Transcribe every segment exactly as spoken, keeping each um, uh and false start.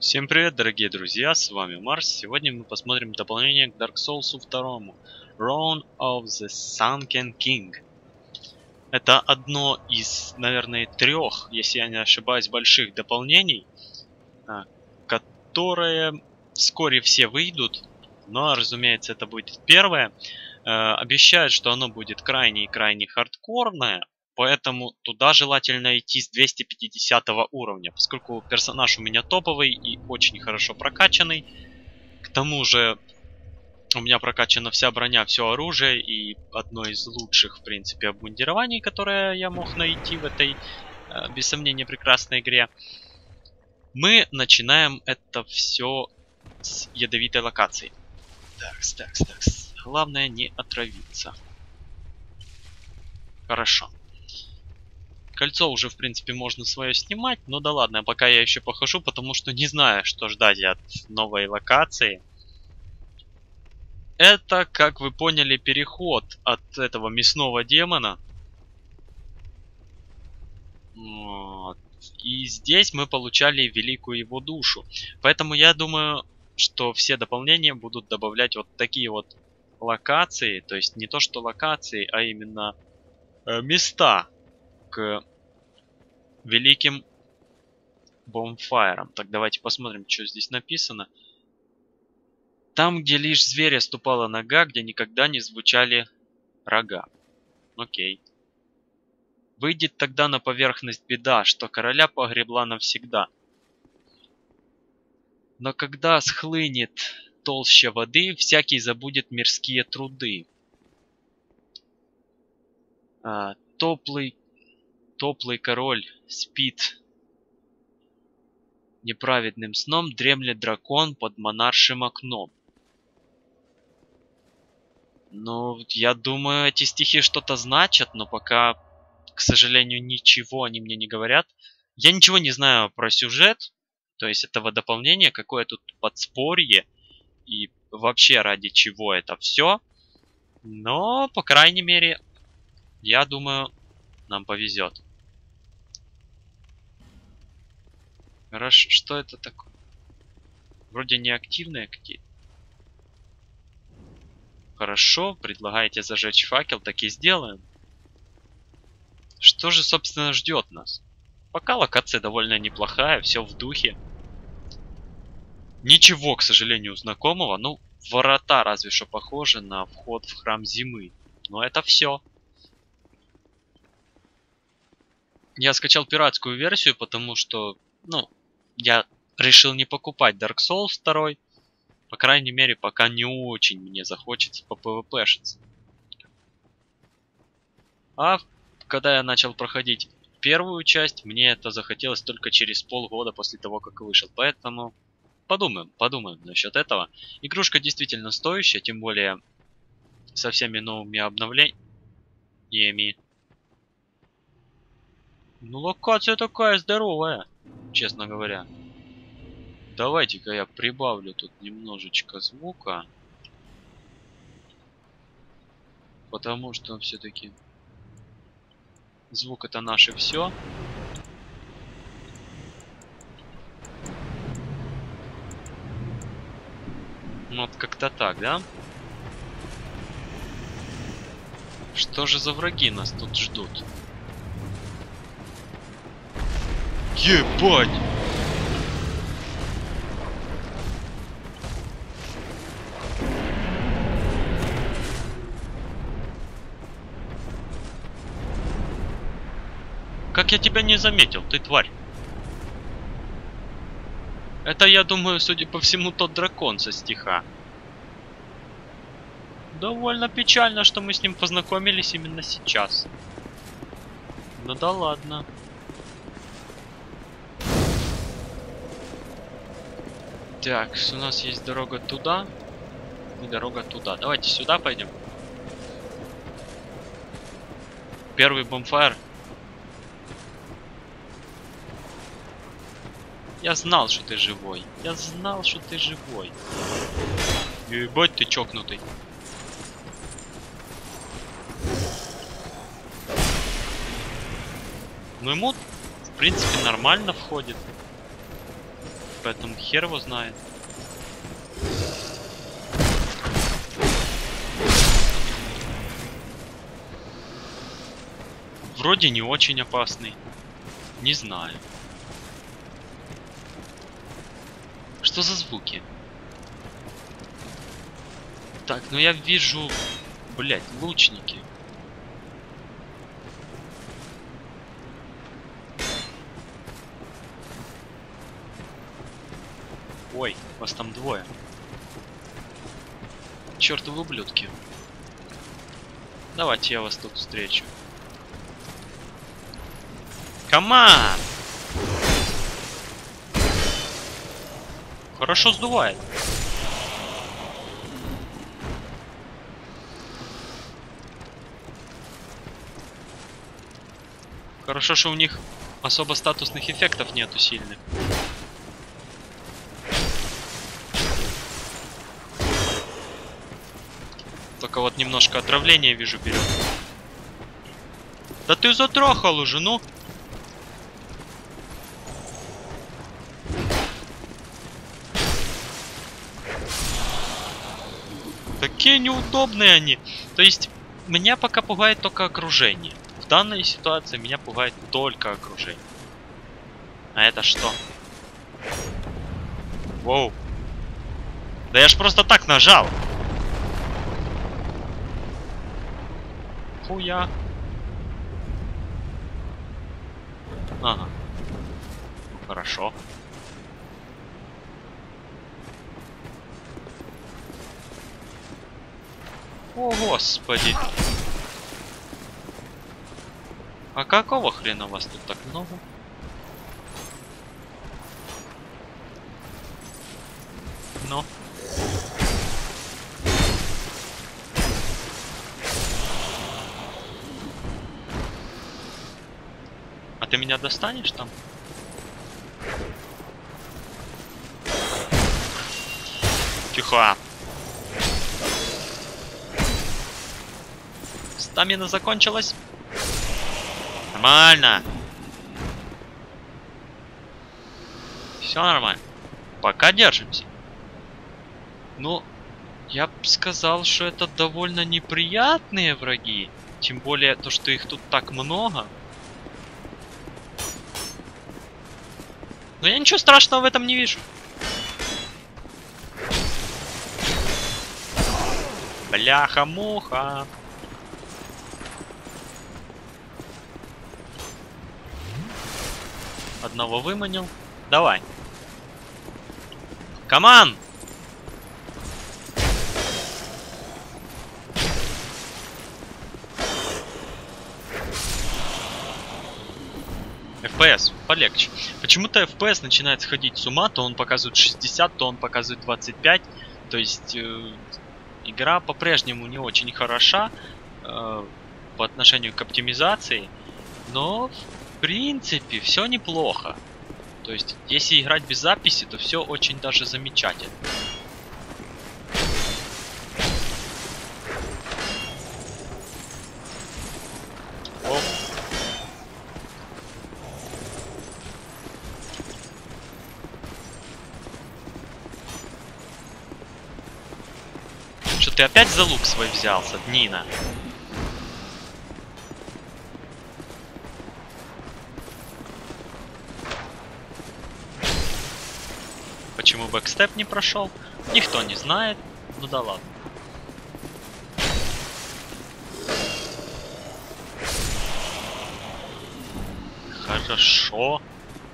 Всем привет, дорогие друзья, с вами Марс. Сегодня мы посмотрим дополнение к Dark Souls два. Wrath of the Sunken King. Это одно из, наверное, трех, если я не ошибаюсь, больших дополнений, которые вскоре все выйдут. Но, разумеется, это будет первое. Обещают, что оно будет крайне и крайне хардкорное. Поэтому туда желательно идти с двухсот пятидесятого уровня, поскольку персонаж у меня топовый и очень хорошо прокачанный. К тому же у меня прокачана вся броня, все оружие и одно из лучших, в принципе, обмундирований, которое я мог найти в этой, без сомнения, прекрасной игре. Мы начинаем это все с ядовитой локации. Такс, такс, такс. Главное не отравиться. Хорошо. Кольцо уже, в принципе, можно свое снимать, но да ладно, пока я еще похожу, потому что не знаю, что ждать от новой локации. Это, как вы поняли, переход от этого мясного демона. Вот. И здесь мы получали великую его душу. Поэтому я думаю, что все дополнения будут добавлять вот такие вот локации. То есть не то, что локации, а именно э, места к великим бомфайром. Так, давайте посмотрим, что здесь написано. Там, где лишь зверя ступала нога, где никогда не звучали рога. Окей. Выйдет тогда на поверхность беда, что короля погребла навсегда. Но когда схлынет толща воды, всякий забудет мирские труды. А, топлый, топлый король спит. Неправедным сном дремлет дракон под монаршим окном. Ну, я думаю, эти стихи что-то значат, но пока, к сожалению, ничего они мне не говорят. Я ничего не знаю про сюжет, то есть этого дополнения, какое тут подспорье и вообще ради чего это все. Но, по крайней мере, я думаю, нам повезет. Хорошо, что это такое? Вроде неактивные какие-то. Хорошо, предлагаете зажечь факел, так и сделаем. Что же, собственно, ждет нас? Пока локация довольно неплохая, все в духе. Ничего, к сожалению, знакомого. Ну, ворота разве что похожи на вход в храм зимы. Но это все. Я скачал пиратскую версию, потому что, ну, я решил не покупать Dark Souls два. По крайней мере, пока не очень мне захочется по пвпшиться. А когда я начал проходить первую часть, мне это захотелось только через полгода после того, как вышел. Поэтому подумаем, подумаем насчет этого. Игрушка действительно стоящая, тем более со всеми новыми обновлениями. Ну, локация такая здоровая, честно говоря. Давайте-ка я прибавлю тут немножечко звука. Потому что все-таки звук это наше все. Ну, вот как-то так, да? Что же за враги нас тут ждут? Ебать! Как я тебя не заметил, ты тварь. Это, я думаю, судя по всему, тот дракон со стиха. Довольно печально, что мы с ним познакомились именно сейчас. Ну да ладно. Так, у нас есть дорога туда и дорога туда. Давайте сюда пойдем. Первый бомфайр. Я знал, что ты живой. Я знал, что ты живой. Ебать, ты чокнутый. Ну ему, в принципе, нормально входит. поэтому хер его знает. Вроде не очень опасный. Не знаю. Что за звуки? Так, ну я вижу, блять, лучники. Ой, вас там двое. Чёртовы ублюдки. Давайте я вас тут встречу. Команд! Хорошо сдувает. Хорошо, что у них особо статусных эффектов нету сильных. Только вот немножко отравления вижу берет. Да ты затрахал уже, ну. Такие неудобные они. То есть меня пока пугает только окружение. В данной ситуации меня пугает только окружение. А это что? Воу. Да я ж просто так нажал. Хуя. Ага. Хорошо. О, господи. А какого хрена вас тут так много? Ну. А ты меня достанешь там? Тихо. Стамина закончилась. Нормально. Все нормально. Пока держимся. Ну, я бы сказал, что это довольно неприятные враги. Тем более то, что их тут так много. Но я ничего страшного в этом не вижу. Бляха-муха. Одного выманил. Давай. Команд! эф пи эс полегче. Почему-то эф пи эс начинает сходить с ума. То он показывает шестьдесят, то он показывает двадцать пять. То есть э, игра по-прежнему не очень хороша э, по отношению к оптимизации. Но в принципе все неплохо. То есть если играть без записи, то все очень даже замечательно. Оп. Что ты опять за лук свой взялся, Нина? Почему бэкстеп не прошел? Никто не знает. Ну да ладно. Хорошо.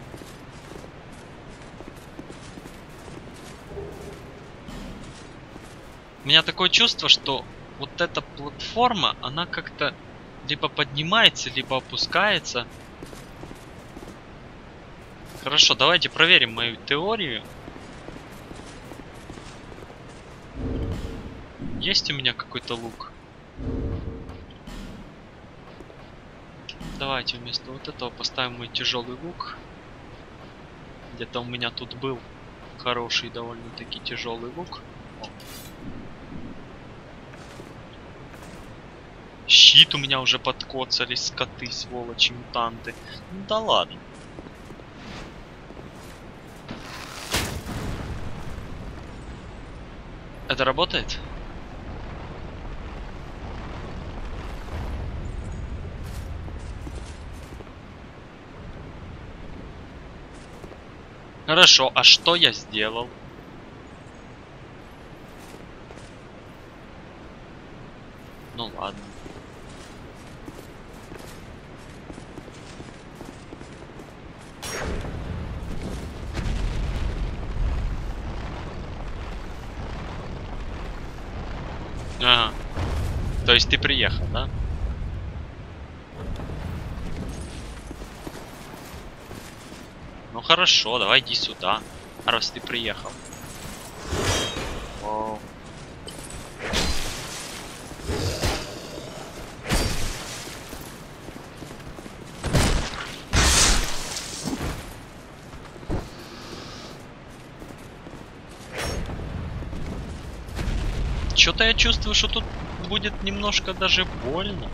У меня такое чувство, что вот эта платформа, она как-то либо поднимается, либо опускается. Хорошо, давайте проверим мою теорию. Есть у меня какой-то лук? Давайте вместо вот этого поставим мой тяжелый лук. Где-то у меня тут был хороший довольно-таки тяжелый лук. О. Щит у меня уже подкоцались, скоты, сволочи, мутанты. Ну да ладно. Это работает? Хорошо, а что я сделал? Ну ладно. Ага. То есть ты приехал, да? Ну хорошо, давай иди сюда, раз ты приехал. Вау. Что-то я чувствую, что тут будет немножко даже больно.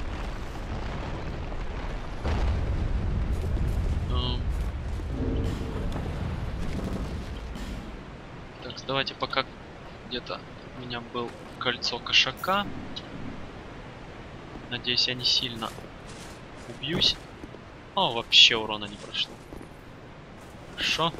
Так, давайте пока где-то у меня был кольцо кошака. Надеюсь, я не сильно убьюсь. О, вообще урона не прошло. Хорошо.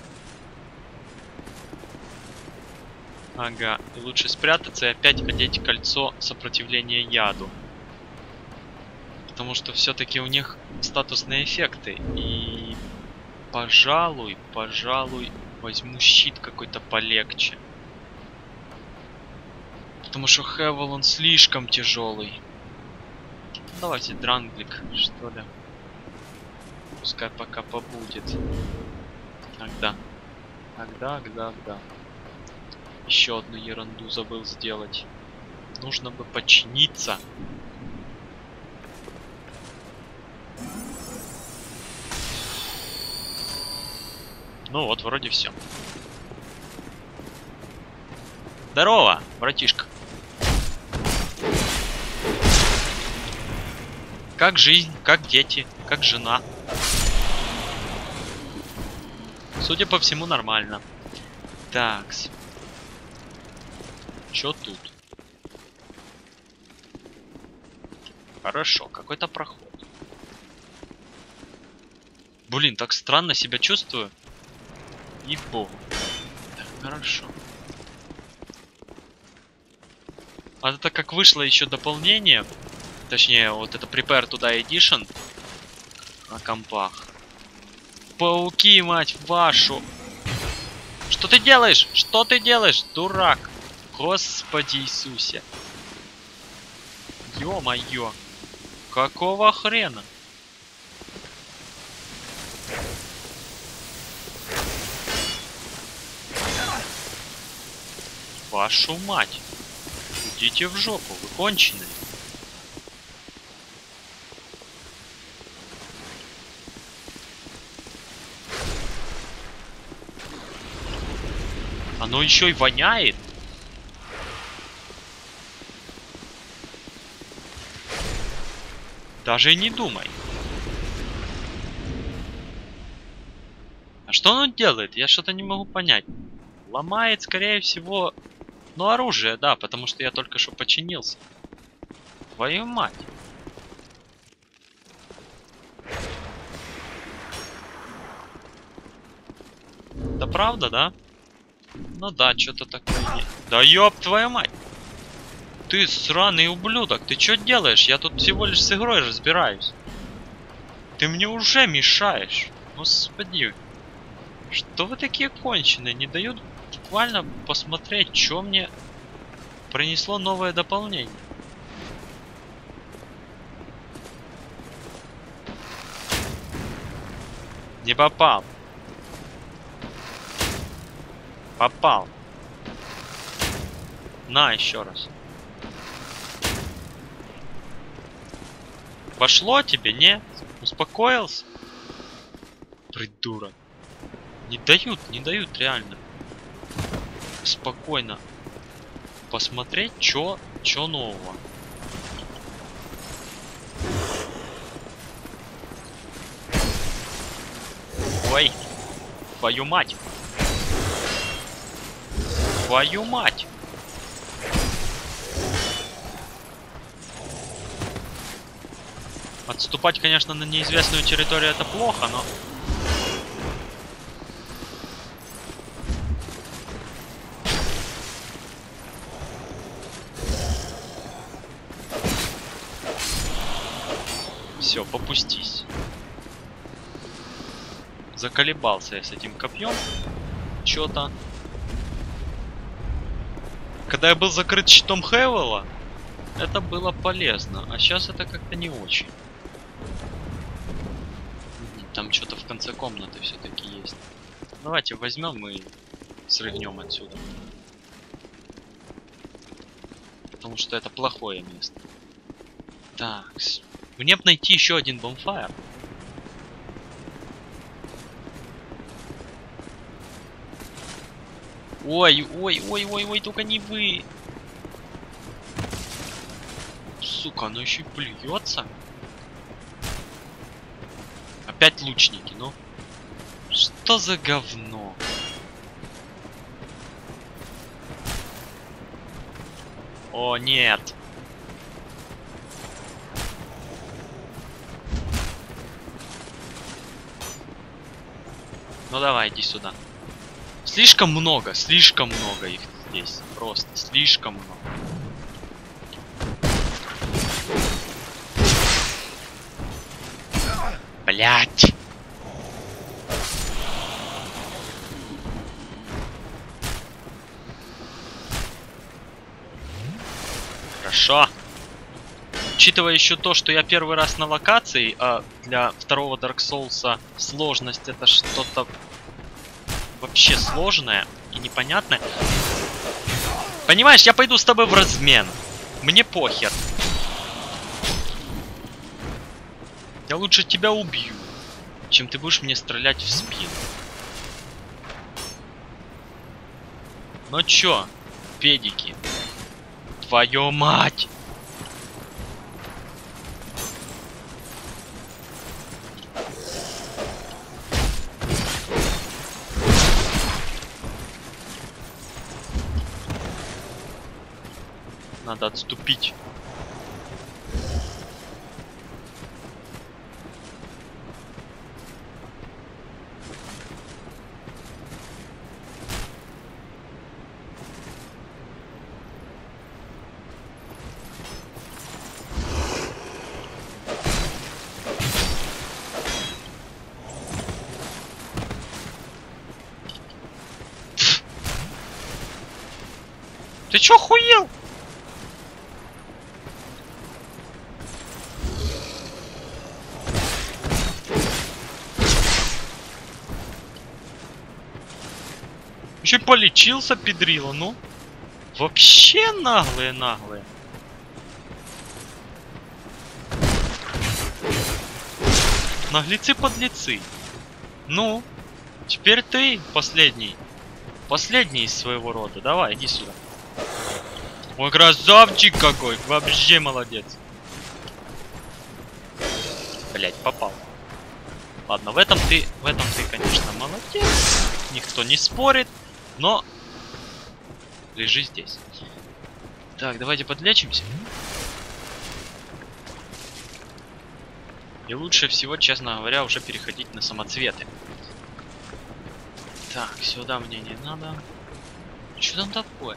Ага, и лучше спрятаться и опять одеть кольцо сопротивления яду. Потому что все-таки у них статусные эффекты. И, пожалуй, пожалуй, возьму щит какой-то полегче. Потому что Хевел, он слишком тяжелый. Давайте Дранглик, что ли. Пускай пока побудет. Тогда. Тогда, тогда, тогда. Еще одну ерунду забыл сделать. Нужно бы починиться. Ну вот, вроде все. Здорово, братишка. Как жизнь, как дети, как жена? Судя по всему, нормально. Такс. Чё тут? Хорошо, какой-то проход. Блин, так странно себя чувствую. И богу. Так, хорошо. А это как вышло еще дополнение. Точнее, вот это Prepare to Die Edition. На компах. Пауки, мать вашу. Что ты делаешь? Что ты делаешь, дурак? Господи Иисусе. Ё-моё. Какого хрена? Вашу мать. Идите в жопу, вы конченые. Оно еще и воняет. Даже и не думай. А что оно делает? Я что-то не могу понять. Ломает, скорее всего, ну, оружие, да, потому что я только что починился. Твою мать. Да правда, да? Ну да, что-то такое есть. Да ёб твою мать. Ты сраный ублюдок, ты что делаешь? Я тут всего лишь с игрой разбираюсь. Ты мне уже мешаешь. Господи. Что вы такие конченые? Не дают буквально посмотреть, что мне принесло новое дополнение. Не попал. Попал. На, еще раз. Пошло тебе, не? Успокоился? Придурок. Не дают, не дают реально. Спокойно посмотреть, чё, чё нового. Ой, твою мать. Твою мать. Отступать, конечно, на неизвестную территорию это плохо, но... Все, попустись. Заколебался я с этим копьем. Чё-то. Когда я был закрыт щитом Хевела, это было полезно. А сейчас это как-то не очень. Там что-то в конце комнаты все-таки есть. Давайте возьмем и срыгнем отсюда. Потому что это плохое место. Так. Мне бы найти еще один бонфайр. Ой, ой, ой, ой, ой, только не вы. Сука, оно еще и плюется. Опять лучники, ну. Что за говно? О, нет. Ну давай, иди сюда. Слишком много, слишком много их здесь. Просто слишком много. Блять. Хорошо. Учитывая еще то, что я первый раз на локации, а для второго Dark Souls сложность это что-то вообще сложное и непонятное. Понимаешь, я пойду с тобой в размен. Мне похер. Я лучше тебя убью, чем ты будешь мне стрелять в спину. Ну чё, педики? Твою мать! Надо отступить. Ты чё охуел? Еще полечился, педрила, ну. Вообще наглые, наглые. Наглецы-подлецы. Ну, теперь ты последний. Последний из своего рода. Давай, иди сюда. Ой, красавчик какой. Вообще молодец. Блять, попал. Ладно, в этом ты, в этом ты, конечно, молодец. Никто не спорит. Но лежи здесь. Так, давайте подлечимся. И лучше всего, честно говоря, уже переходить на самоцветы. Так, сюда мне не надо. Что там такое?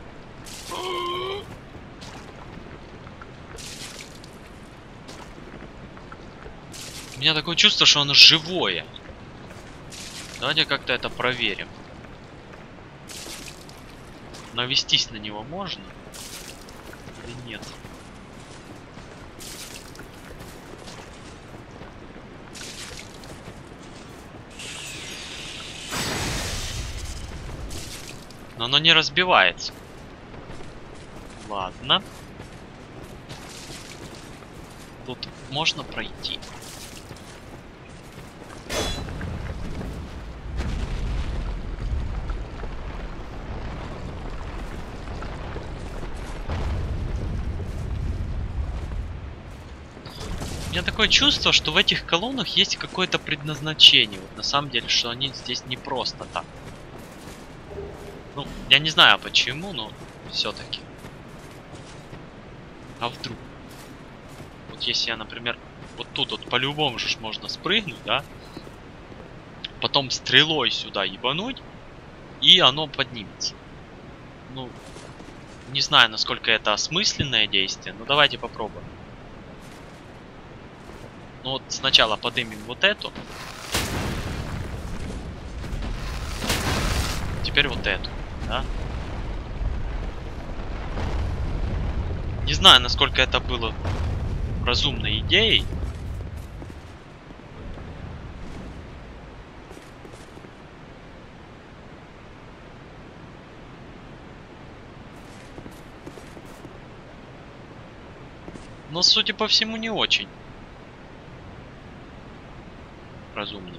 У меня такое чувство, что оно живое. Давайте как-то это проверим. Навестись на него можно? Или нет? Но оно не разбивается. Ладно. Тут можно пройти. У меня такое чувство, что в этих колоннах есть какое-то предназначение. Вот на самом деле, что они здесь не просто так. Ну, я не знаю почему, но все-таки. А вдруг? Вот если я, например, Вот тут вот по-любому же можно спрыгнуть, да? Потом стрелой сюда ебануть, и оно поднимется. Ну, не знаю, насколько это осмысленное действие, но давайте попробуем. Ну вот сначала поднимем вот эту. Теперь вот эту, да? Не знаю, насколько это было разумной идеей. Но, судя по всему, не очень разумнее.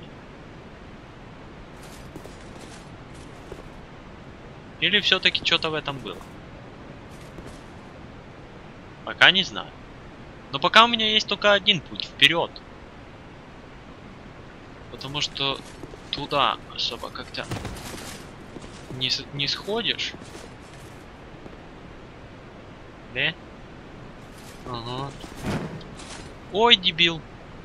Или все-таки что-то в этом было? Пока не знаю. Но пока у меня есть только один путь вперед. Потому что туда особо как-то не, не сходишь. Да? Ага. Ой, дебил.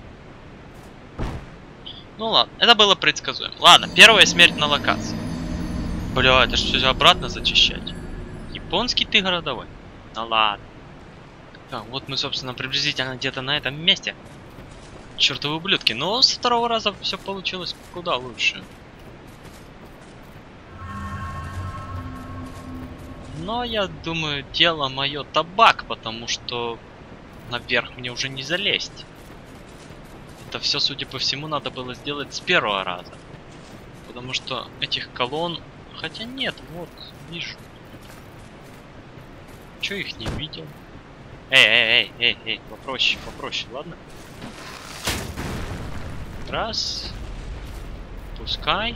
Ну ладно, это было предсказуемо. Ладно, первая смерть на локации. Бля, это же все обратно зачищать. Японский ты городовой. Ну ладно. Так, вот мы, собственно, приблизительно где-то на этом месте. Чертовы ублюдки. Но со второго раза все получилось куда лучше. Но я думаю, дело мое табак, потому что наверх мне уже не залезть. Это все, судя по всему, надо было сделать с первого раза. Потому что этих колонн... Хотя нет, вот, вижу. Чё их не видел? Эй, эй, эй, эй, эй, попроще, попроще, ладно? Раз. Пускай.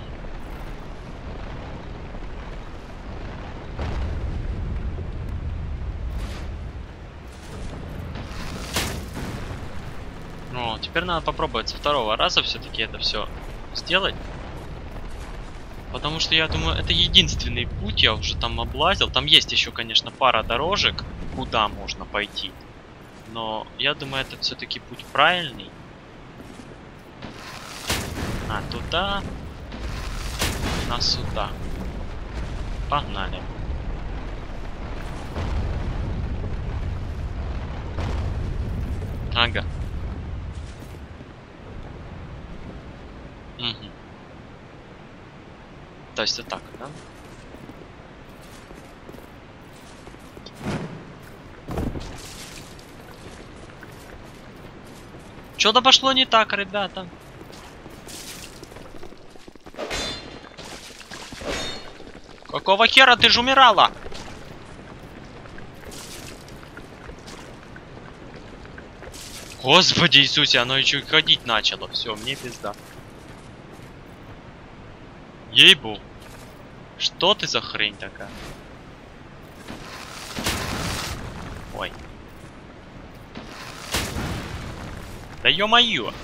Ну, теперь надо попробовать со второго раза все-таки это все сделать. Потому что я думаю, это единственный путь, я уже там облазил. Там есть еще, конечно, пара дорожек, куда можно пойти. Но я думаю, это все-таки путь правильный. А туда, на сюда. Погнали. Ага. Угу. То есть вот так, да? Что-то пошло не так, ребята. Какого хера ты ж умирала? Господи Иисусе, оно еще и ходить начало. Все, мне пизда. Ей-бу. Что ты за хрень такая? Ой. Да ё-моё.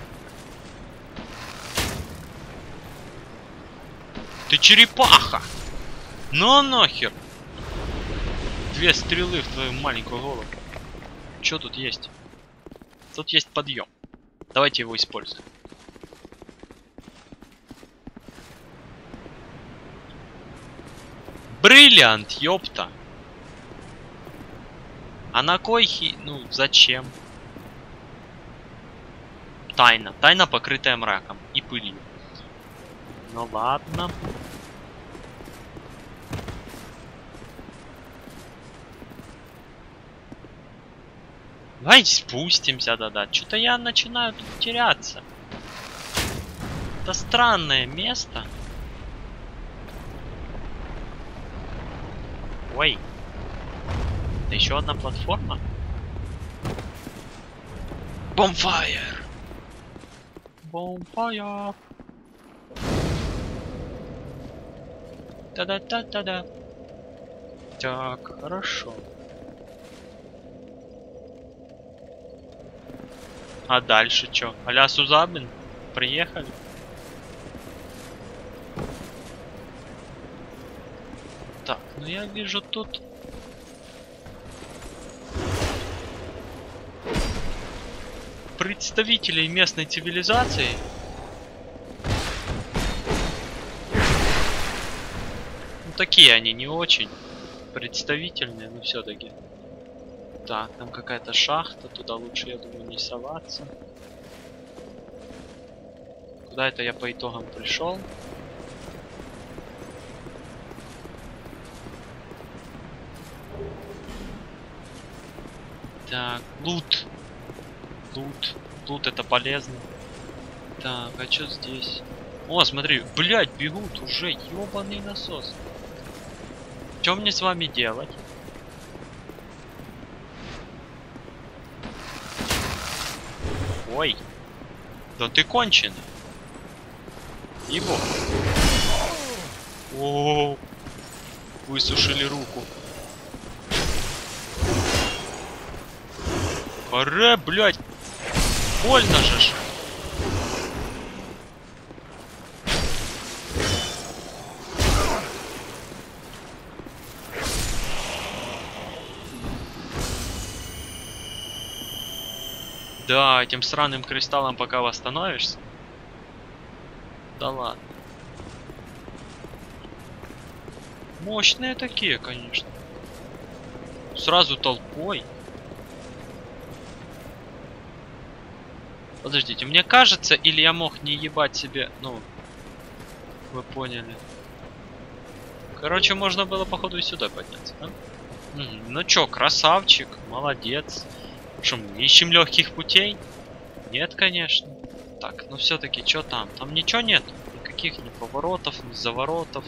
Ты черепаха. Ну нахер. Две стрелы в твою маленькую голову. Что тут есть? Тут есть подъем. Давайте его используем. Бриллиант, ёпта. А на кой хи... Ну, зачем? Тайна. Тайна, покрытая мраком и пылью. Ну ладно. Давайте спустимся, да-да. Что-то я начинаю тут теряться. Это странное место. Ой. Это еще одна платформа. Bonfire. Bonfire. Та-да-та-та-да. Так, хорошо. А дальше чё? А-ля Сузабин? Приехали? Так, ну я вижу тут... представителей местной цивилизации. Ну, такие они не очень представительные, но все-таки. Так, там какая-то шахта, туда лучше, я думаю, не соваться. Куда это я по итогам пришел? Так, лут. Лут. Лут это полезно. Так, а что здесь? О, смотри, блядь, бегут уже, ёбаный насос. Что мне с вами делать? Ой. Да ты конченый. Его. О, высушили руку. Аре, блядь. Больно же ж. Да, этим сраным кристаллом пока восстановишься. Да ладно. Мощные такие, конечно. Сразу толпой. Подождите, мне кажется, или я мог не ебать себе, ну, вы поняли. Короче, можно было, походу, и сюда подняться, да? Угу. Ну чё, красавчик, молодец. Что, мы ищем легких путей? Нет, конечно. Так, ну все-таки, что там? Там ничего нет. Никаких ни поворотов, ни заворотов.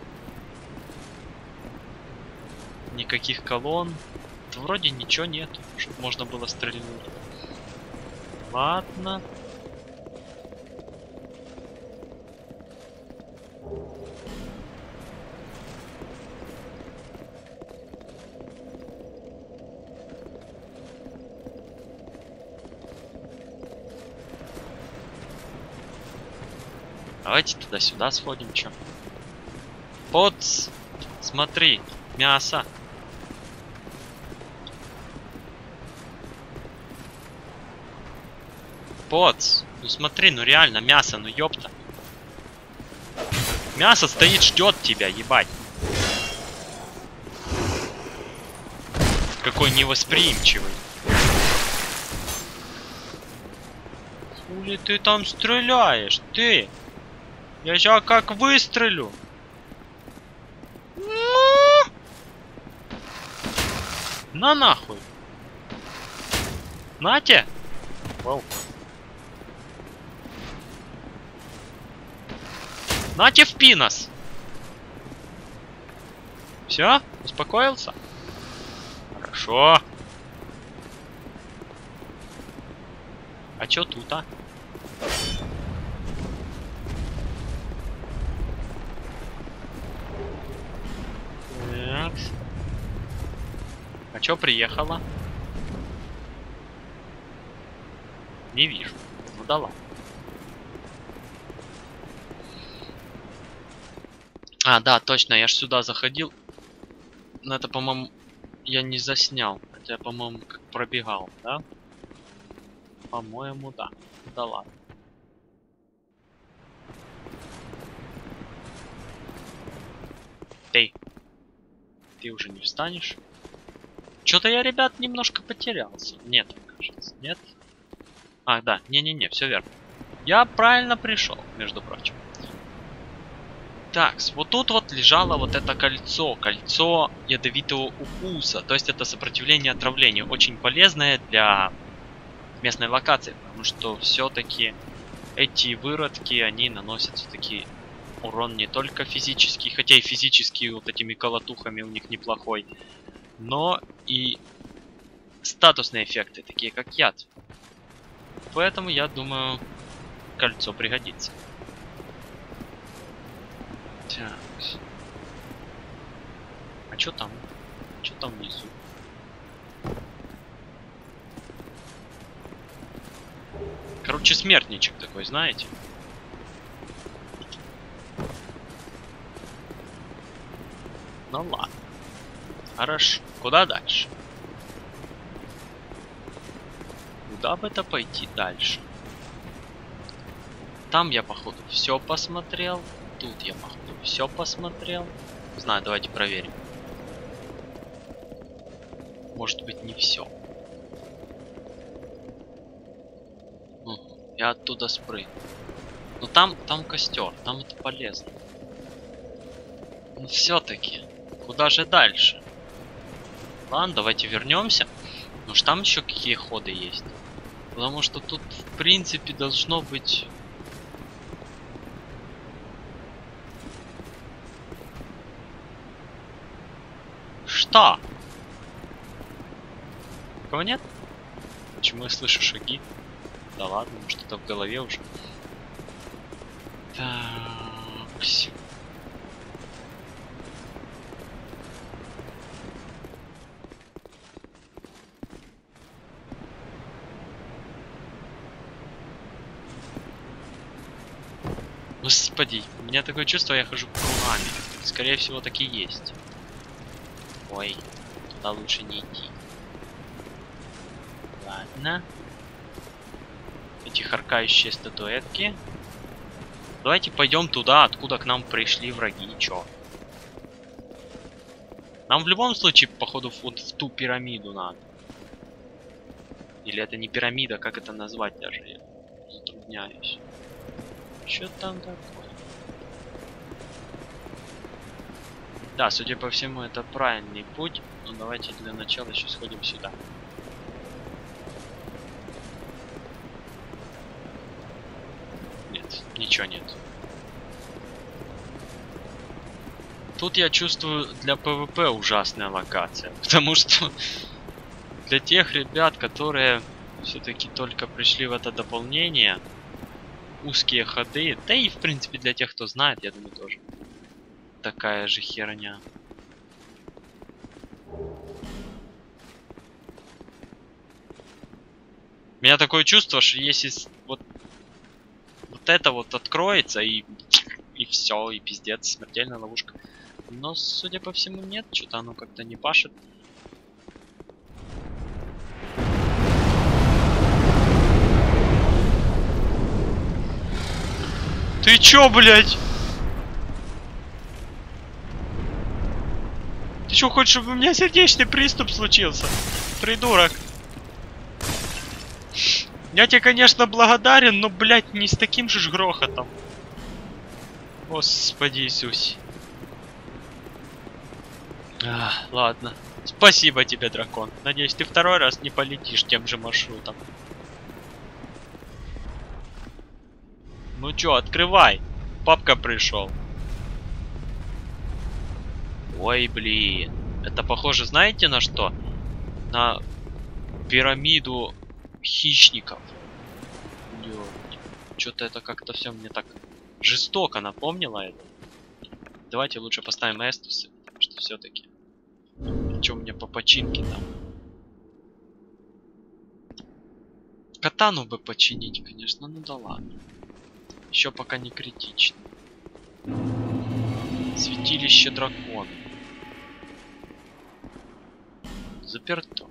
Никаких колонн. Да вроде ничего нет, чтобы можно было стрельнуть. Ладно. Давайте туда-сюда сходим, чё. Вот, смотри, мясо. Поц, ну смотри, ну реально мясо, ну ёпта. Мясо стоит, ждет тебя, ебать. Какой невосприимчивый. Хули ты там стреляешь, ты? Я сейчас как выстрелю. На нахуй. Нате. Вау. Нате в пинос. Все? Успокоился? Хорошо. А чё тут, а? Так. А чё приехала? Не вижу. Ну да ладно. А, да, точно, я ж сюда заходил. Но это, по-моему, я не заснял. Хотя, по-моему, как пробегал, да? По-моему, да. Да ладно. Эй. Ты уже не встанешь? Что-то я, ребят, немножко потерялся. Нет, кажется. Нет? А, да. Не-не-не, все верно. Я правильно пришел, между прочим. Так, вот тут вот лежало вот это кольцо. Кольцо ядовитого укуса. То есть это сопротивление отравлению. Очень полезное для местной локации. Потому что все-таки эти выродки, они наносят все-таки урон не только физический. Хотя и физический вот этими колотухами у них неплохой. Но и статусные эффекты, такие как яд. Поэтому я думаю, кольцо пригодится. Так. А что там? Что там внизу? Короче, смертничек такой, знаете? Ну ладно. Хорошо. Куда дальше? куда бы это пойти дальше? Там я, походу, все посмотрел. Тут я, походу, все посмотрел. Не знаю, давайте проверим. Может быть, не все. Я оттуда спрыгну. Но там, там костер, там это полезно. Но все-таки, куда же дальше? Ладно, давайте вернемся. Потому что там еще какие ходы есть. Потому что тут, в принципе, должно быть... Что? Кого нет? Почему я слышу шаги? Да ладно, может это в голове уже. Так. Господи, у меня такое чувство, я хожу кругами. Скорее всего, так и есть. Ой, туда лучше не идти. Ладно. Эти харкающие статуэтки. Давайте пойдем туда, откуда к нам пришли враги. Чё? Нам в любом случае, походу, вот в ту пирамиду надо. Или это не пирамида, как это назвать даже? Я затрудняюсь. Что там такое? Да, судя по всему, это правильный путь. Но давайте для начала еще сходим сюда. Нет, ничего нет. Тут я чувствую для ПВП ужасная локация. Потому что для тех ребят, которые все-таки только пришли в это дополнение, узкие ходы, да и в принципе для тех, кто знает, я думаю, тоже такая же херня. У меня такое чувство, что если вот, вот это вот откроется и, и все, и пиздец, смертельная ловушка. Но, судя по всему, нет, что-то оно как-то не пашет. Ты чё, блядь? Ты чё, хочешь, чтобы у меня сердечный приступ случился? Придурок. Я тебе, конечно, благодарен, но, блядь, не с таким же ж грохотом. Господи Иисусе. А, ладно. Спасибо тебе, дракон. Надеюсь, ты второй раз не полетишь тем же маршрутом. Ну чё, открывай. Папка пришел. Ой, блин. Это похоже, знаете на что? На пирамиду хищников. Что-то это как-то все мне так жестоко напомнило это. Давайте лучше поставим эстусы, потому что все-таки. Что у меня по починке там? Катану бы починить, конечно, ну да ладно. Еще пока не критично. Святилище дракона. Заперто.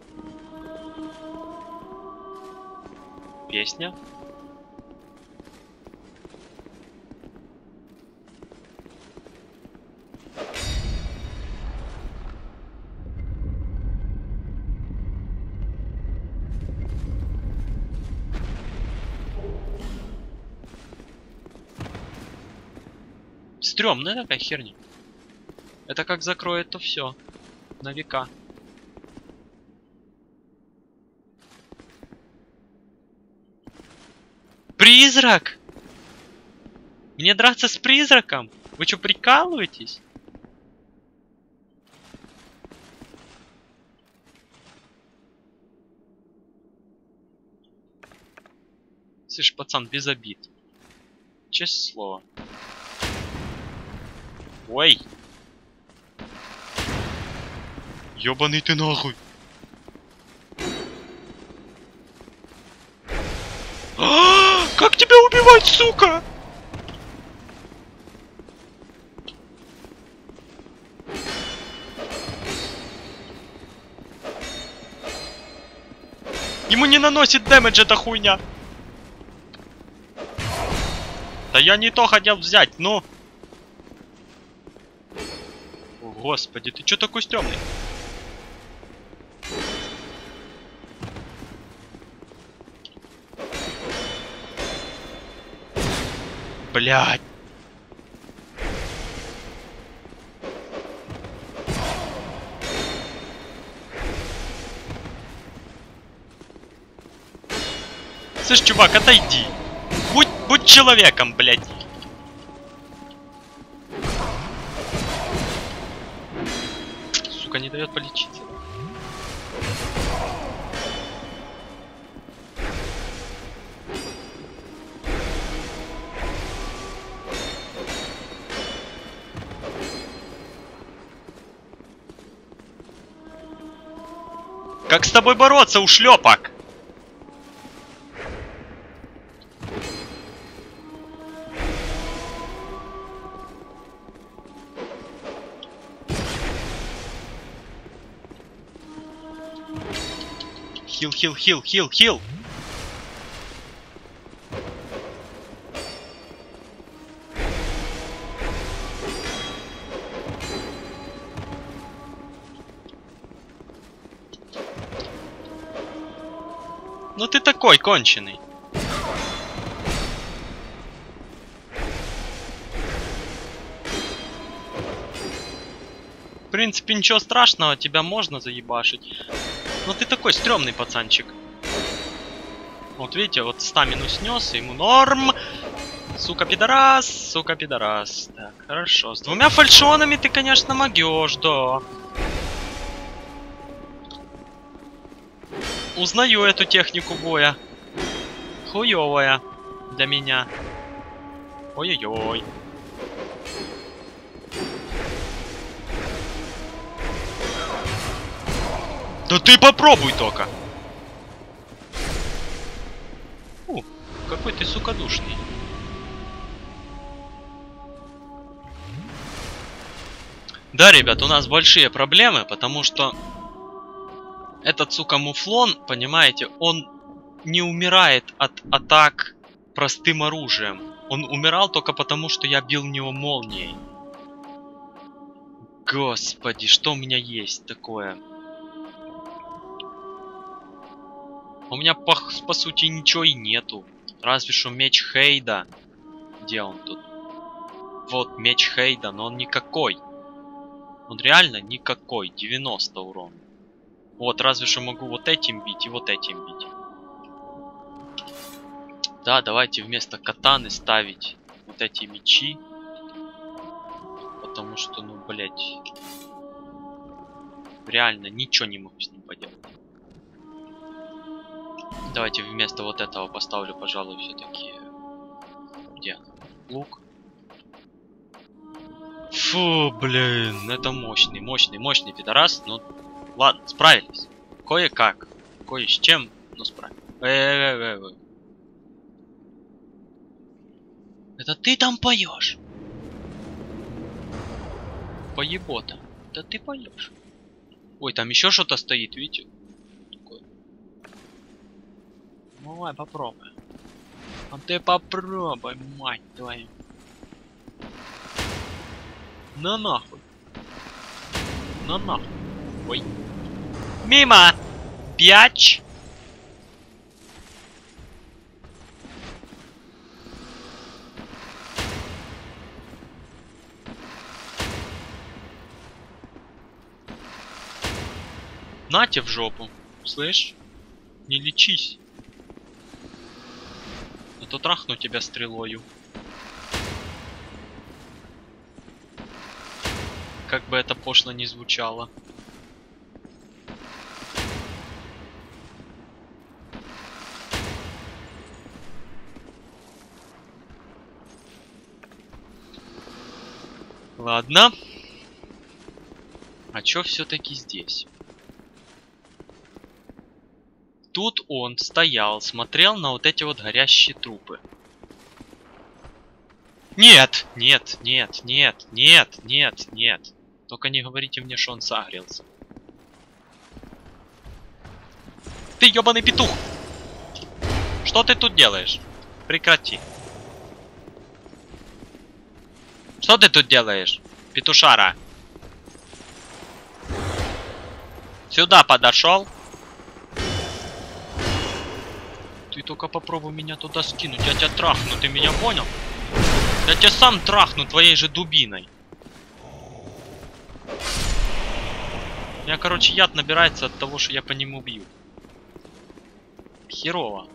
Песня. Стрёмная такая херня. Это как закроет, то все. На века. Призрак! Мне драться с призраком? Вы что, прикалываетесь? Слышь, пацан, без обид. Честное слово. Ой. Ёбаный ты нахуй. А, как тебя убивать, сука? Ему не наносит дэмэдж эта хуйня. Да я не то хотел взять, ну. О, господи, ты чё такой стрёмный? Блядь. Слышь, чувак, отойди. Будь, будь человеком, блядь. Сука, не дает полечиться. Как с тобой бороться, ушлепок? Хил, хил, хил, хил, хил. Ну ты такой конченый. В принципе, ничего страшного, тебя можно заебашить. Но ты такой стрёмный пацанчик. Вот видите, вот стамину снес, ему норм. Сука пидорас, сука пидорас. Так, хорошо. С двумя фальшонами ты, конечно, могешь, да. Узнаю эту технику боя. Хуёвая для меня. Ой-ой-ой. Да ты попробуй только. У, какой ты сукодушный. Да, ребят, у нас большие проблемы, потому что этот, сука, муфлон, понимаете, он не умирает от атак простым оружием. Он умирал только потому, что я бил в него молнией. Господи, что у меня есть такое? У меня, по, по сути, ничего и нету. Разве что меч Хейда. Где он тут? Вот, меч Хейда, но он никакой. Он реально никакой. девяносто урона. Вот, разве что могу вот этим бить и вот этим бить. Да, давайте вместо катаны ставить вот эти мечи. Потому что, ну, блять. Реально ничего не могу с ним поделать. Давайте вместо вот этого поставлю, пожалуй, все-таки... Где она? Лук. Фу, блин, это мощный, мощный, мощный пидорас. Ну, ладно, справились. Кое-как. Кое с чем, но справились. Э-э-э-э. Это ты там поешь? Поебота. Да ты поешь. Ой, там еще что-то стоит, видите? Ну, давай попробуй. А ты попробуй, мать твою. На нахуй. На нахуй. Ой. Мимо! Пяч! Нате в жопу. Слышь? Не лечись. А то трахну тебя стрелою. Как бы это пошло не звучало. Ладно. А чё все-таки здесь? Тут он стоял, смотрел на вот эти вот горящие трупы. Нет, нет, нет, нет, нет, нет, нет. Только не говорите мне, что он согрелся. ты ебаный петух! Что ты тут делаешь? Прекрати. Что ты тут делаешь, петушара? Сюда подошел. Ты только попробуй меня туда скинуть. Я тебя трахну, ты меня понял? Я тебя сам трахну твоей же дубиной. У меня, короче, яд набирается от того, что я по нему бью. Херово.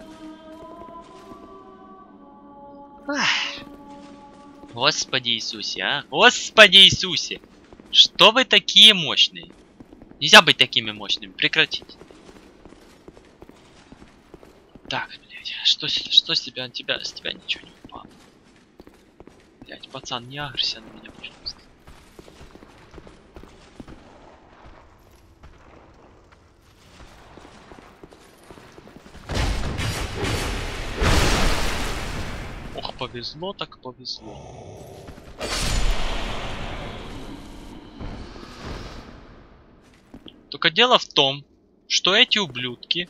Ах. Господи Иисусе, а? Господи Иисусе! Что вы такие мощные? Нельзя быть такими мощными. Прекратите. Так, блядь, что, что с тебя, тебя, с тебя ничего не упало? Блядь, пацан, не агрися на меня, пожалуйста. Ох, повезло так повезло. Только дело в том, что эти ублюдки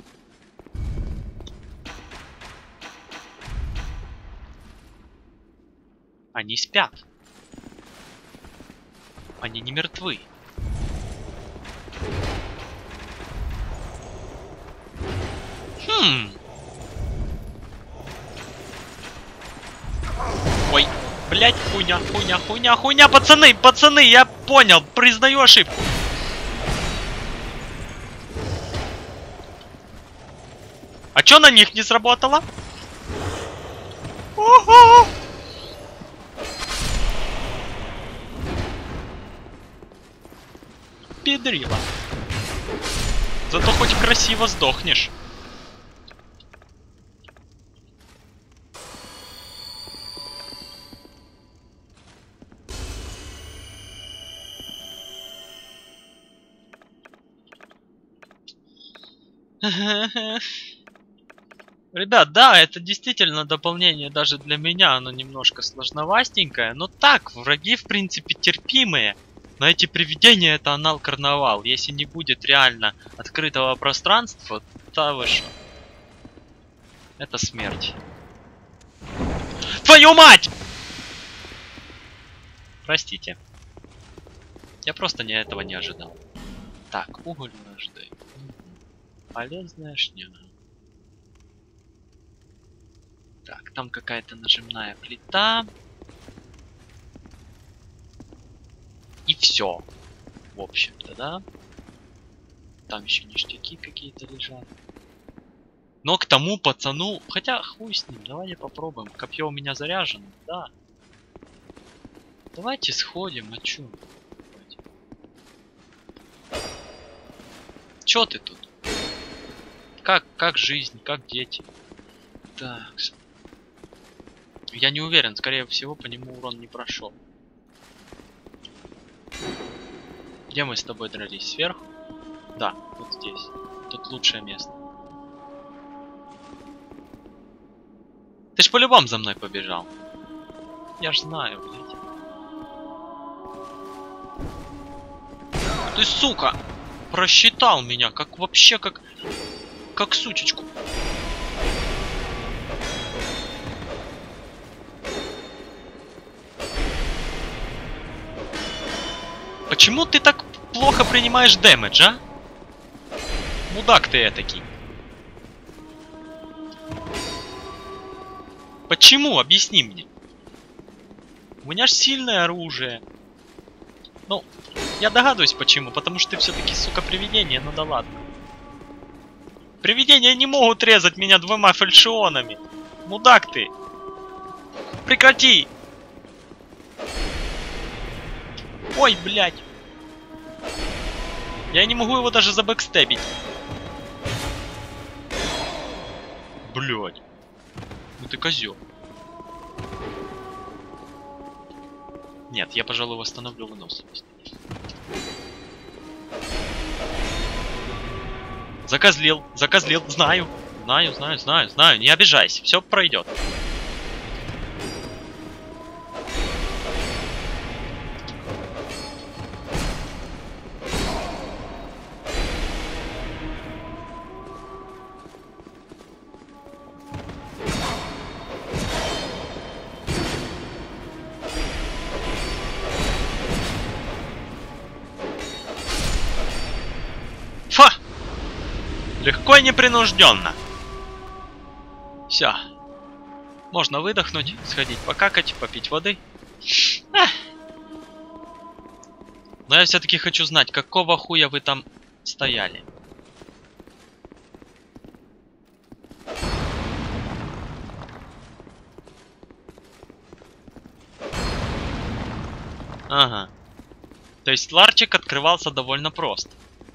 они спят. Они не мертвы. Хм. Ой, блять, хуйня, хуйня, хуйня, хуйня, пацаны, пацаны, я понял, признаю ошибку. А чё на них не сработало? Ого! Педрила. Зато хоть красиво сдохнешь. Ребят, да, это действительно дополнение даже для меня, оно немножко сложновастенькое, но так, враги в принципе терпимые. Но эти привидения это анал-карнавал. Если не будет реально открытого пространства, то вы шо? Это смерть. Твою мать! Простите. Я просто не этого не ожидал. Так, уголь жды. Полезная шняга. Так, там какая-то нажимная плита. И все. В общем-то, да? Там еще ништяки какие-то лежат. Но к тому пацану... Хотя, хуй с ним, давайте попробуем. Копье у меня заряжено, да. Давайте сходим, а чё? Чё ты тут? Как, как жизнь, как дети? Так. Я не уверен, скорее всего, по нему урон не прошел. Где мы с тобой дрались? Сверху? Да, вот здесь. Тут лучшее место. Ты ж по-любому за мной побежал. Я ж знаю, блядь. Ты, сука! Просчитал меня, как вообще, как... Как сучечку. Почему ты так плохо принимаешь дэмэдж, а? Мудак ты этакий. Почему? Объясни мне. У меня ж сильное оружие. Ну, я догадываюсь почему. Потому что ты все-таки, сука, привидение. Ну да ладно. Привидения не могут резать меня двумя фальшионами. Мудак ты. Прекрати. Ой, блядь. Я не могу его даже забэкстебить. Блядь. Ну ты козел. Нет, я, пожалуй, восстановлю выносливость. Закозлил, закозлил, знаю. Знаю, знаю, знаю, знаю. Не обижайся, все пройдет. Легко и непринужденно. Все. Можно выдохнуть, сходить покакать, попить воды. Ах. Но я все-таки хочу знать, какого хуя вы там стояли. Ага. То есть ларчик открывался довольно просто.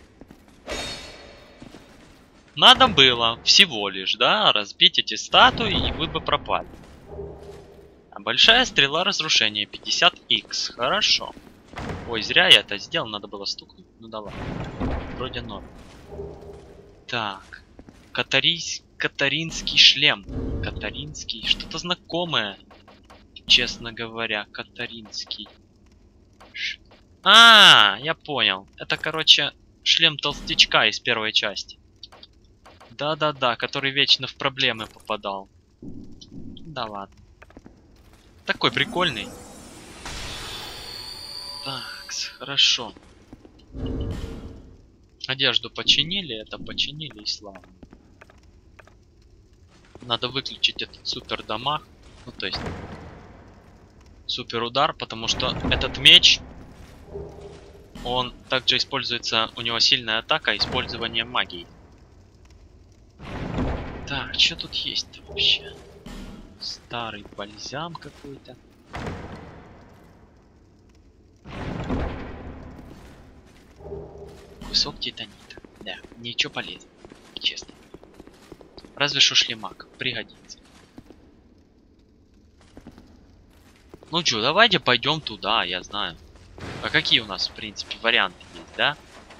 Надо было всего лишь, да, разбить эти статуи, и вы бы пропали. А большая стрела разрушения пятьдесят икс. Хорошо. Ой, зря я это сделал, надо было стукнуть. Ну да ладно. Вроде норм. Так. Катарийс... Катаринский шлем. Катаринский. Что-то знакомое. Честно говоря, катаринский. Ш... А, я понял. Это, короче, шлем толстячка из первой части. Да-да-да, который вечно в проблемы попадал. Да ладно. Такой прикольный. Так, хорошо. Одежду починили, это починили и славно. Надо выключить этот супер дамаг. Ну, то есть... Супер удар, потому что этот меч... Он также используется... У него сильная атака, использование магии. Так, что тут есть вообще? Старый бальзам какой-то. Кусок титанита. Да, ничего полезного, честно. Разве что шлемак пригодится. Ну чё, давайте пойдем туда, я знаю. А какие у нас, в принципе, варианты есть, да?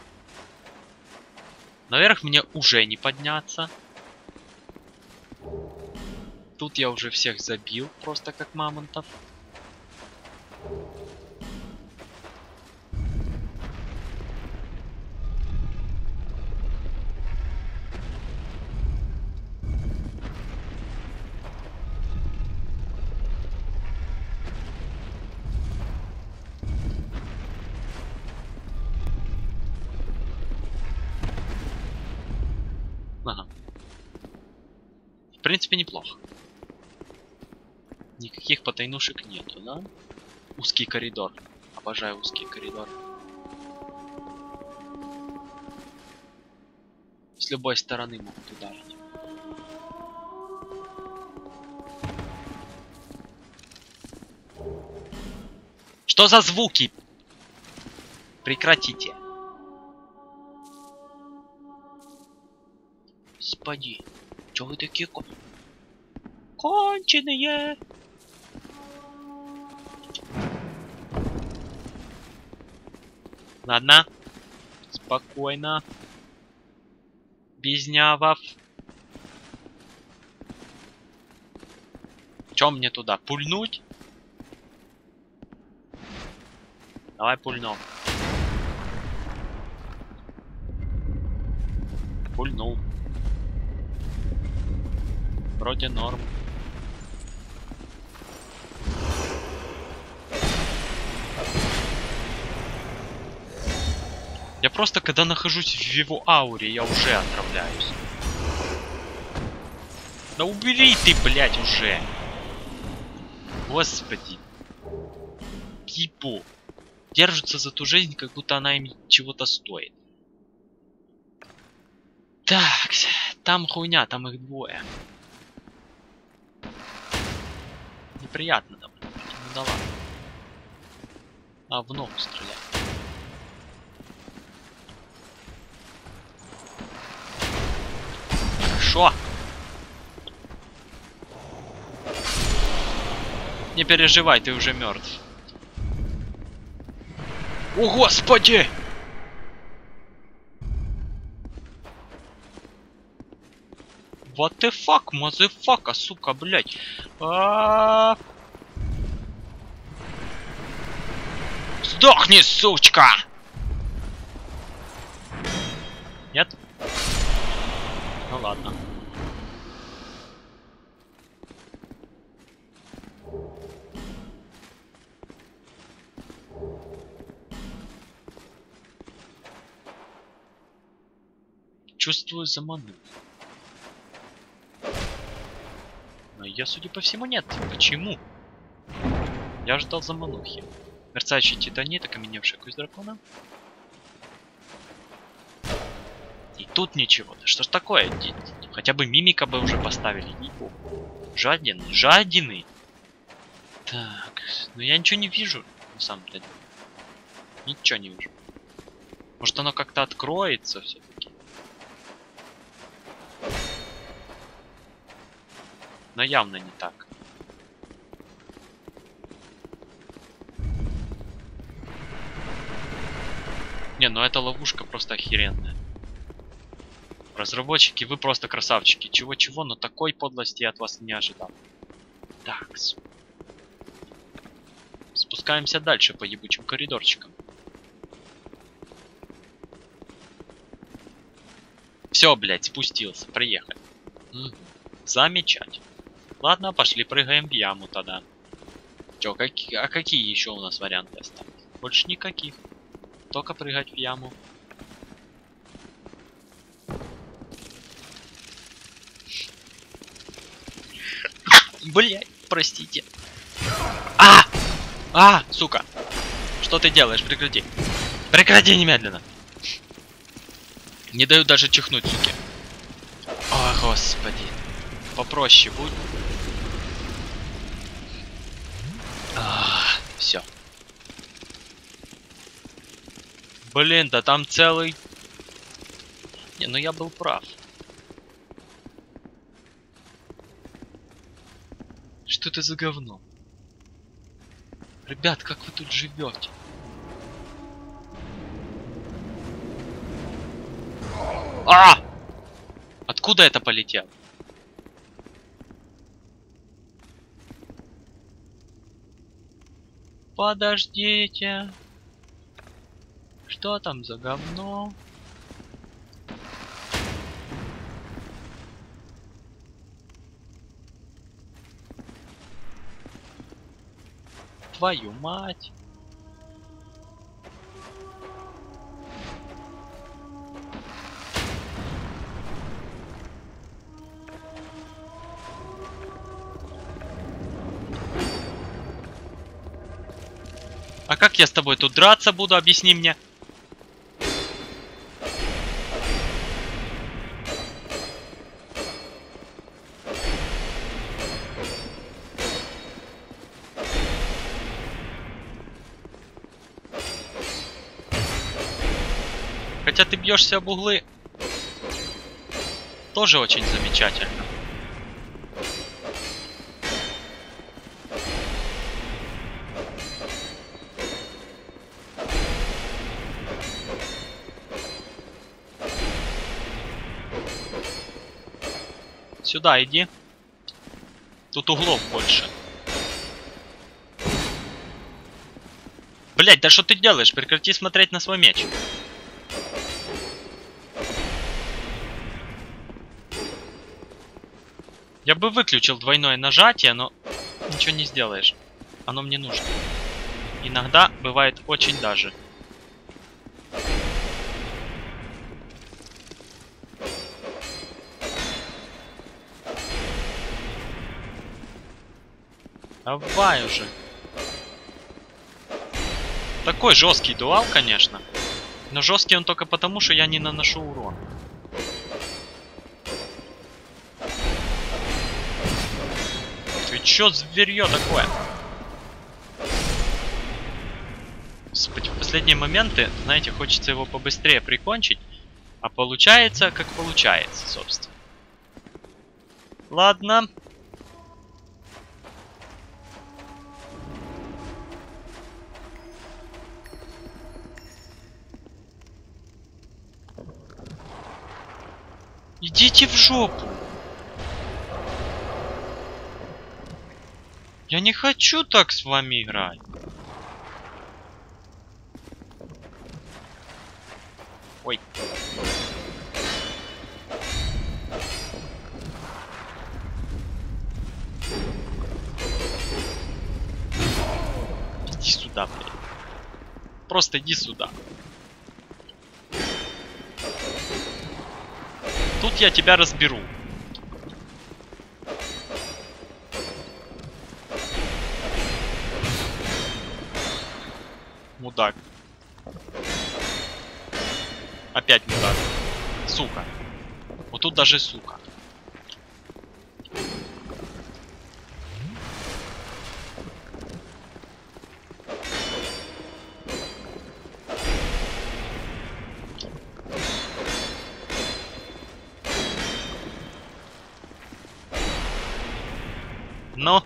Наверх мне уже не подняться. Тут я уже всех забил, просто как мамонтов. Ага. В принципе, неплохо. Никаких потайнушек нету, да? Узкий коридор. Обожаю узкие коридоры. С любой стороны могут ударить. Что за звуки? Прекратите. Господи, чё вы такие кон... конченые? Ладно. Спокойно. Без нявов. Чё мне туда? Пульнуть? Давай пульнем. Пульнул. Вроде норм. Я просто, когда нахожусь в его ауре, я уже отравляюсь. Да убери ты, блядь, уже. Господи. Типу. Держатся за ту жизнь, как будто она им чего-то стоит. Так, там хуйня, там их двое. Неприятно там. Ну да ладно. А в ногу стрелять. Шо? Не переживай, ты уже мертв. О, господи! What the fuck, мазефака, сука, блядь. А -а -а. Сдохни, сучка! Нет? Ну ладно. Чувствую, заманул. Но я, судя по всему, нет. Почему? Я ждал заманухи. Мерцающий титанит, окаменевший кость дракона. И тут ничего. Да что ж такое? Хотя бы мимика бы уже поставили. Жадины, жадины. Так, ну я ничего не вижу, на самом деле. Ничего не вижу. Может, оно как-то откроется все-таки. Но явно не так. Не, ну эта ловушка просто охеренная. Разработчики, вы просто красавчики. Чего-чего, но такой подлости я от вас не ожидал. Так. Спускаемся дальше по ебучим коридорчикам. Все, блядь, спустился. Приехали. Угу. Замечательно. Ладно, пошли прыгаем в яму тогда. Чё, как... а какие еще у нас варианты остались? Больше никаких. Только прыгать в яму. Блять, простите. А! А, сука. Что ты делаешь? Прекрати. Прекрати немедленно. Не дают даже чихнуть, суки. О, господи. Попроще будь. А, все. Блин, да там целый... Не, ну я был прав. Что это за говно? Ребят, как вы тут живете? А! Откуда это полетело? Подождите. Что там за говно? Твою мать. А как я с тобой тут драться буду? Объясни мне. Хотя ты бьешься об углы. Тоже очень замечательно. Сюда иди. Тут углов больше. Блять, да что ты делаешь? Прекрати смотреть на свой меч. Я бы выключил двойное нажатие, но ничего не сделаешь. Оно мне нужно. Иногда бывает очень даже. Давай уже. Такой жесткий дуал, конечно. Но жесткий он только потому, что я не наношу урон. Ты чё зверьё такое? Господи, в последние моменты, знаете, хочется его побыстрее прикончить. А получается, как получается, собственно. Ладно. Идите в жопу. Я не хочу так с вами играть. Ой. Иди сюда, блядь. Просто иди сюда. Тут я тебя разберу. Мудак. Опять мудак. Сука. Вот тут даже сука. Но.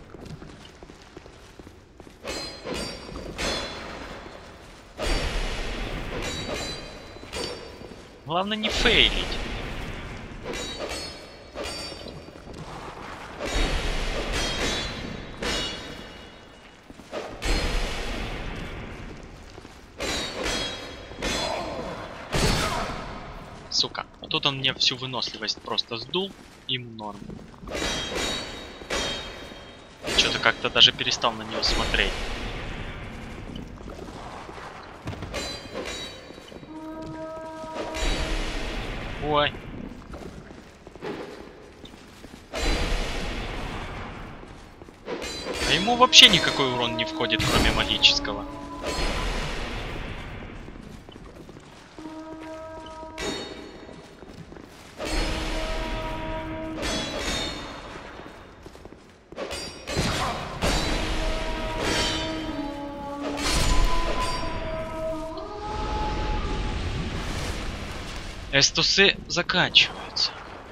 Главное не фейлить. Сука. А тут он мне всю выносливость просто сдул. Им норм. Я что-то как-то даже перестал на него смотреть. Ой. А ему вообще никакой урон не входит, кроме магического. Эстусы заканчиваются.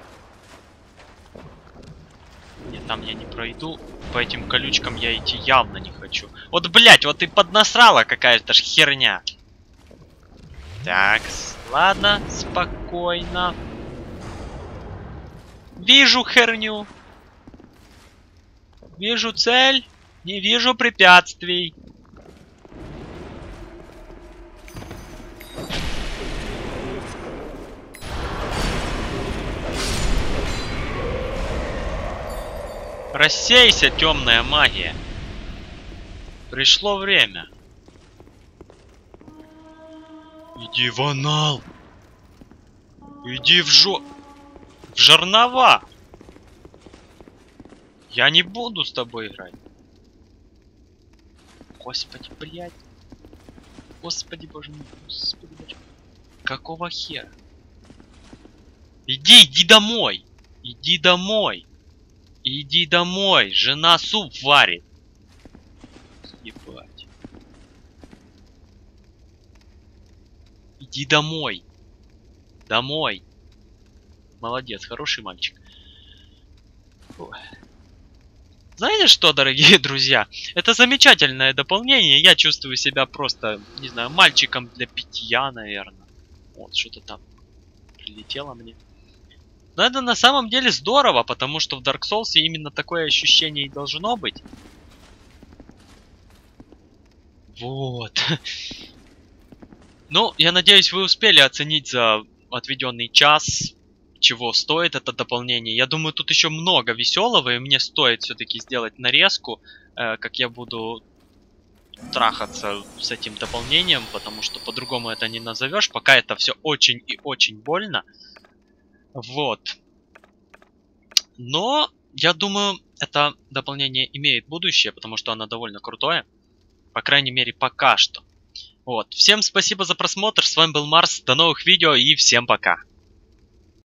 Нет, там я не пройду. По этим колючкам я идти явно не хочу. Вот, блять, вот и поднасрала какая-то ж херня. Так, ладно, спокойно. Вижу херню. Вижу цель. Не вижу препятствий. Рассейся, темная магия. Пришло время. Иди в анал. Иди в жо... В жернова. Я не буду с тобой играть. Господи, блядь. Господи, боже мой. Господи, боже мой. Какого хера? Иди, иди домой. Иди домой. Иди домой. Жена суп варит. Ебать. Иди домой. Домой. Молодец, хороший мальчик. Ой. Знаете что, дорогие друзья? Это замечательное дополнение. Я чувствую себя просто, не знаю, мальчиком для питья, наверное. Вот, что-то там прилетело мне. Но это на самом деле здорово, потому что в Dark Souls именно такое ощущение и должно быть. Вот. Ну, я надеюсь, вы успели оценить за отведенный час, чего стоит это дополнение. Я думаю, тут еще много веселого, и мне стоит все-таки сделать нарезку, э, как я буду трахаться с этим дополнением, потому что по-другому это не назовешь. Пока это все очень и очень больно. Вот. Но, я думаю, это дополнение имеет будущее, потому что оно довольно крутое. По крайней мере, пока что. Вот. Всем спасибо за просмотр. С вами был Марс. До новых видео и всем пока.